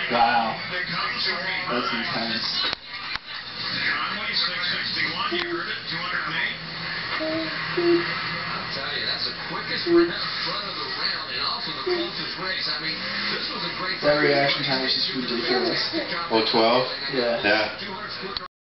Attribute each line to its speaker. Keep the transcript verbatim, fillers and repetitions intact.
Speaker 1: Wow. That's intense.
Speaker 2: I'll tell you, that's the quickest round front of the round and also the closest race. I mean, this was a great...
Speaker 1: That reaction time is just ridiculous.
Speaker 3: Oh, twelve?
Speaker 1: Yeah.
Speaker 3: Yeah.